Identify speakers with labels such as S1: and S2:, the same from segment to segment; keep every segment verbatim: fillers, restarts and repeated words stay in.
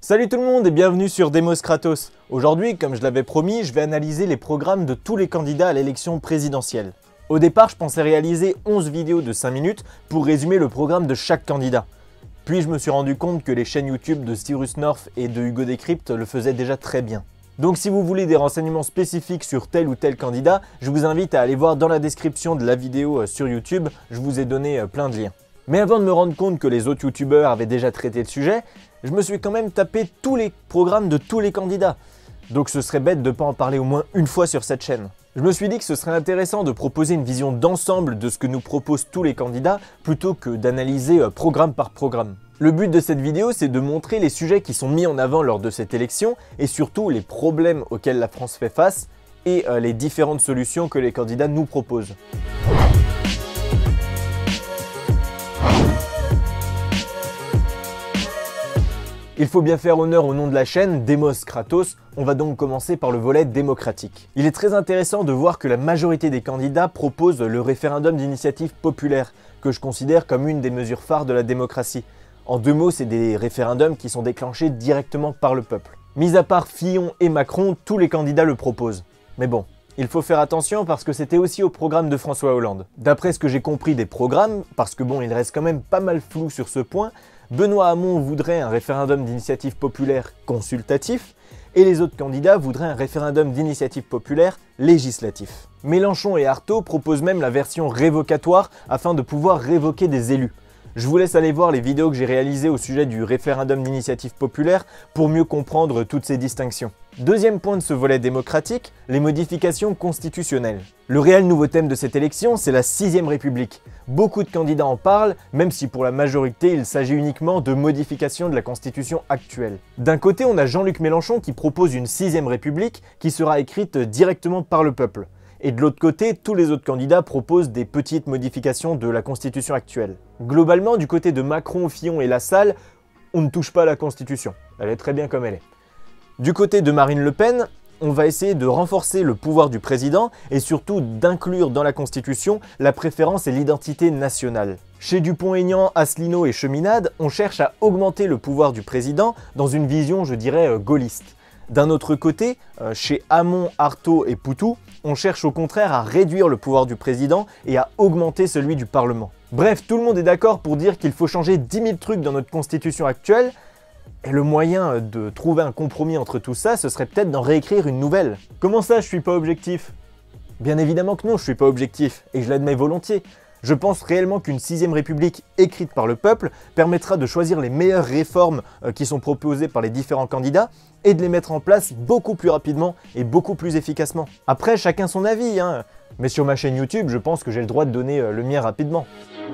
S1: Salut tout le monde et bienvenue sur Demos Kratos. Aujourd'hui, comme je l'avais promis, je vais analyser les programmes de tous les candidats à l'élection présidentielle. Au départ, je pensais réaliser onze vidéos de cinq minutes pour résumer le programme de chaque candidat. Puis je me suis rendu compte que les chaînes YouTube de Cyrus North et de Hugo Décrypte le faisaient déjà très bien. Donc si vous voulez des renseignements spécifiques sur tel ou tel candidat, je vous invite à aller voir dans la description de la vidéo sur YouTube, je vous ai donné plein de liens. Mais avant de me rendre compte que les autres youtubeurs avaient déjà traité le sujet, je me suis quand même tapé tous les programmes de tous les candidats. Donc ce serait bête de ne pas en parler au moins une fois sur cette chaîne. Je me suis dit que ce serait intéressant de proposer une vision d'ensemble de ce que nous proposent tous les candidats plutôt que d'analyser programme par programme. Le but de cette vidéo, c'est de montrer les sujets qui sont mis en avant lors de cette élection et surtout les problèmes auxquels la France fait face et les différentes solutions que les candidats nous proposent. Il faut bien faire honneur au nom de la chaîne, Demos Kratos, on va donc commencer par le volet démocratique. Il est très intéressant de voir que la majorité des candidats proposent le référendum d'initiative populaire, que je considère comme une des mesures phares de la démocratie. En deux mots, c'est des référendums qui sont déclenchés directement par le peuple. Mis à part Fillon et Macron, tous les candidats le proposent. Mais bon, il faut faire attention parce que c'était aussi au programme de François Hollande. D'après ce que j'ai compris des programmes, parce que bon, il reste quand même pas mal flou sur ce point, Benoît Hamon voudrait un référendum d'initiative populaire consultatif et les autres candidats voudraient un référendum d'initiative populaire législatif. Mélenchon et Artaud proposent même la version révocatoire afin de pouvoir révoquer des élus. Je vous laisse aller voir les vidéos que j'ai réalisées au sujet du référendum d'initiative populaire pour mieux comprendre toutes ces distinctions. Deuxième point de ce volet démocratique, les modifications constitutionnelles. Le réel nouveau thème de cette élection, c'est la sixième République. Beaucoup de candidats en parlent, même si pour la majorité, il s'agit uniquement de modifications de la Constitution actuelle. D'un côté, on a Jean-Luc Mélenchon qui propose une sixième République qui sera écrite directement par le peuple. Et de l'autre côté, tous les autres candidats proposent des petites modifications de la Constitution actuelle. Globalement, du côté de Macron, Fillon et Lassalle, on ne touche pas à la Constitution. Elle est très bien comme elle est. Du côté de Marine Le Pen, on va essayer de renforcer le pouvoir du président et surtout d'inclure dans la Constitution la préférence et l'identité nationale. Chez Dupont-Aignan, Asselineau et Cheminade, on cherche à augmenter le pouvoir du président dans une vision, je dirais, gaulliste. D'un autre côté, chez Hamon, Artaud et Poutou, on cherche au contraire à réduire le pouvoir du président et à augmenter celui du Parlement. Bref, tout le monde est d'accord pour dire qu'il faut changer dix mille trucs dans notre constitution actuelle, et le moyen de trouver un compromis entre tout ça, ce serait peut-être d'en réécrire une nouvelle. Comment ça, je suis pas objectif? Bien évidemment que non, je suis pas objectif, et je l'admets volontiers. Je pense réellement qu'une sixième République écrite par le peuple permettra de choisir les meilleures réformes qui sont proposées par les différents candidats et de les mettre en place beaucoup plus rapidement et beaucoup plus efficacement. Après, chacun son avis, hein. Mais sur ma chaîne YouTube, je pense que j'ai le droit de donner le mien rapidement.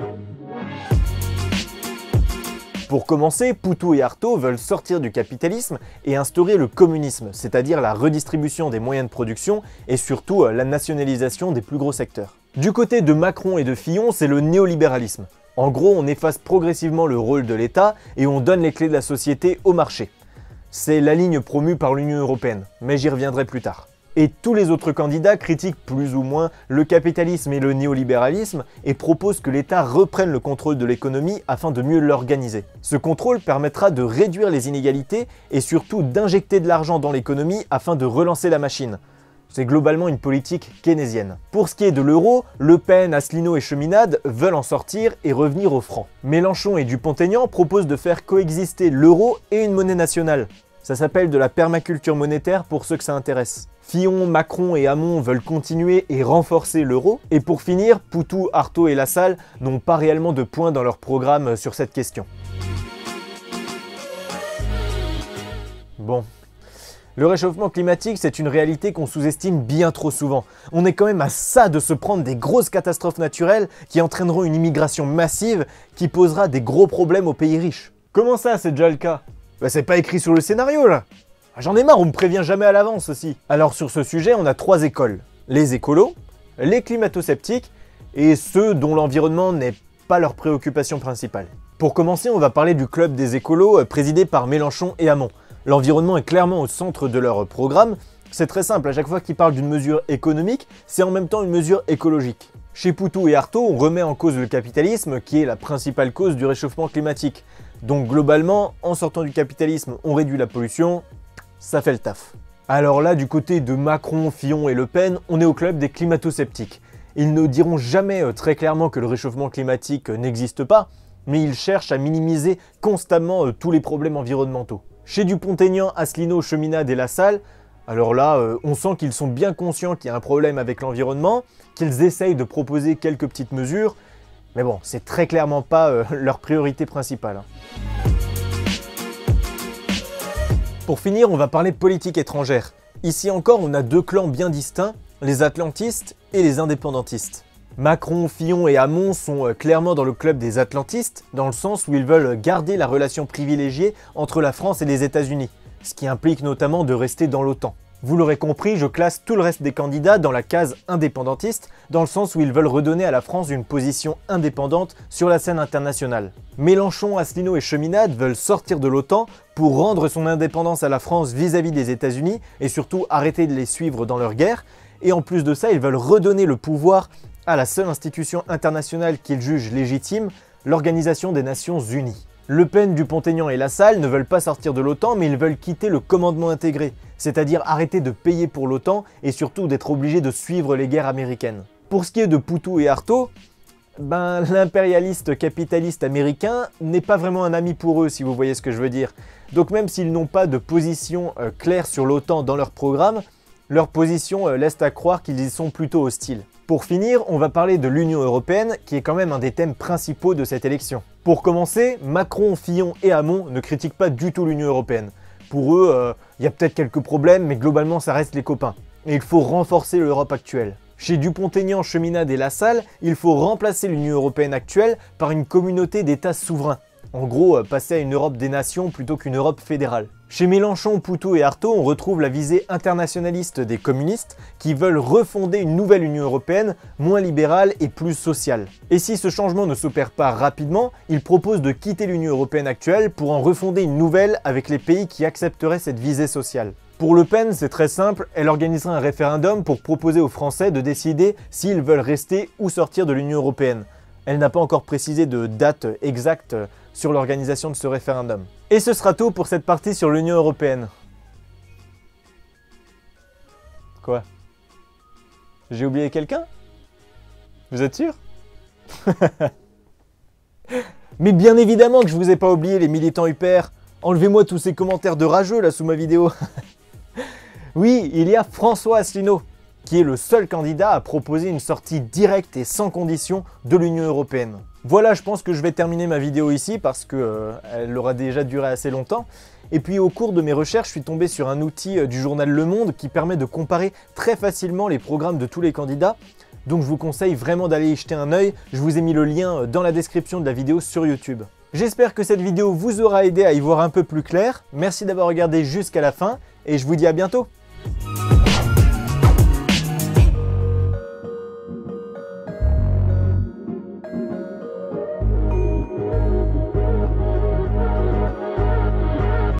S1: Pour commencer, Poutou et Artaud veulent sortir du capitalisme et instaurer le communisme, c'est-à-dire la redistribution des moyens de production et surtout la nationalisation des plus gros secteurs. Du côté de Macron et de Fillon, c'est le néolibéralisme. En gros, on efface progressivement le rôle de l'État et on donne les clés de la société au marché. C'est la ligne promue par l'Union européenne, mais j'y reviendrai plus tard. Et tous les autres candidats critiquent plus ou moins le capitalisme et le néolibéralisme et proposent que l'État reprenne le contrôle de l'économie afin de mieux l'organiser. Ce contrôle permettra de réduire les inégalités et surtout d'injecter de l'argent dans l'économie afin de relancer la machine. C'est globalement une politique keynésienne. Pour ce qui est de l'euro, Le Pen, Asselineau et Cheminade veulent en sortir et revenir au franc. Mélenchon et Dupont-Aignan proposent de faire coexister l'euro et une monnaie nationale. Ça s'appelle de la permaculture monétaire pour ceux que ça intéresse. Fillon, Macron et Hamon veulent continuer et renforcer l'euro. Et pour finir, Poutou, Artaud et Lassalle n'ont pas réellement de points dans leur programme sur cette question. Bon. Le réchauffement climatique, c'est une réalité qu'on sous-estime bien trop souvent. On est quand même à ça de se prendre des grosses catastrophes naturelles qui entraîneront une immigration massive qui posera des gros problèmes aux pays riches. Comment ça, c'est déjà le cas? Bah c'est pas écrit sur le scénario là. J'en ai marre, on me prévient jamais à l'avance aussi. Alors sur ce sujet, on a trois écoles. Les écolos, les climato-sceptiques et ceux dont l'environnement n'est pas leur préoccupation principale. Pour commencer, on va parler du club des écolos présidé par Mélenchon et Hamon. L'environnement est clairement au centre de leur programme. C'est très simple, à chaque fois qu'ils parlent d'une mesure économique, c'est en même temps une mesure écologique. Chez Poutou et Artaud, on remet en cause le capitalisme qui est la principale cause du réchauffement climatique. Donc globalement, en sortant du capitalisme, on réduit la pollution, ça fait le taf. Alors là, du côté de Macron, Fillon et Le Pen, on est au club des climato-sceptiques. Ils ne diront jamais très clairement que le réchauffement climatique n'existe pas, mais ils cherchent à minimiser constamment tous les problèmes environnementaux. Chez Dupont-Aignan, Asselineau, Cheminade et Lassalle, alors là, euh, on sent qu'ils sont bien conscients qu'il y a un problème avec l'environnement, qu'ils essayent de proposer quelques petites mesures, mais bon, c'est très clairement pas euh, leur priorité principale. Pour finir, on va parler de politique étrangère. Ici encore, on a deux clans bien distincts, les atlantistes et les indépendantistes. Macron, Fillon et Hamon sont euh, clairement dans le club des atlantistes, dans le sens où ils veulent garder la relation privilégiée entre la France et les États-Unis, ce qui implique notamment de rester dans l'OTAN. Vous l'aurez compris, je classe tout le reste des candidats dans la case indépendantiste, dans le sens où ils veulent redonner à la France une position indépendante sur la scène internationale. Mélenchon, Asselineau et Cheminade veulent sortir de l'OTAN pour rendre son indépendance à la France vis-à-vis des États-Unis et surtout arrêter de les suivre dans leur guerre. Et en plus de ça, ils veulent redonner le pouvoir à la seule institution internationale qu'ils jugent légitime, l'Organisation des Nations Unies. Le Pen, Dupont-Aignan et Lassalle ne veulent pas sortir de l'OTAN, mais ils veulent quitter le commandement intégré, c'est-à-dire arrêter de payer pour l'OTAN et surtout d'être obligés de suivre les guerres américaines. Pour ce qui est de Poutou et Artaud, ben, l'impérialiste capitaliste américain n'est pas vraiment un ami pour eux, si vous voyez ce que je veux dire. Donc même s'ils n'ont pas de position euh, claire sur l'OTAN dans leur programme, leur position euh, laisse à croire qu'ils y sont plutôt hostiles. Pour finir, on va parler de l'Union européenne, qui est quand même un des thèmes principaux de cette élection. Pour commencer, Macron, Fillon et Hamon ne critiquent pas du tout l'Union européenne. Pour eux, il euh, y a peut-être quelques problèmes, mais globalement ça reste les copains. Et il faut renforcer l'Europe actuelle. Chez Dupont-Aignan, Cheminade et Lassalle, il faut remplacer l'Union européenne actuelle par une communauté d'États souverains. En gros, euh, passer à une Europe des nations plutôt qu'une Europe fédérale. Chez Mélenchon, Poutou et Artaud, on retrouve la visée internationaliste des communistes qui veulent refonder une nouvelle Union européenne moins libérale et plus sociale. Et si ce changement ne s'opère pas rapidement, ils proposent de quitter l'Union européenne actuelle pour en refonder une nouvelle avec les pays qui accepteraient cette visée sociale. Pour Le Pen, c'est très simple, elle organisera un référendum pour proposer aux Français de décider s'ils veulent rester ou sortir de l'Union européenne. Elle n'a pas encore précisé de date exacte sur l'organisation de ce référendum. Et ce sera tout pour cette partie sur l'Union européenne. Quoi? J'ai oublié quelqu'un? Vous êtes sûr? Mais bien évidemment que je vous ai pas oublié, les militants U P R. Enlevez-moi tous ces commentaires de rageux là sous ma vidéo. Oui, il y a François Asselineau, qui est le seul candidat à proposer une sortie directe et sans condition de l'Union européenne. Voilà, je pense que je vais terminer ma vidéo ici parce qu'elle euh, aura déjà duré assez longtemps. Et puis au cours de mes recherches, je suis tombé sur un outil euh, du journal Le Monde qui permet de comparer très facilement les programmes de tous les candidats. Donc je vous conseille vraiment d'aller y jeter un œil. Je vous ai mis le lien dans la description de la vidéo sur YouTube. J'espère que cette vidéo vous aura aidé à y voir un peu plus clair. Merci d'avoir regardé jusqu'à la fin et je vous dis à bientôt.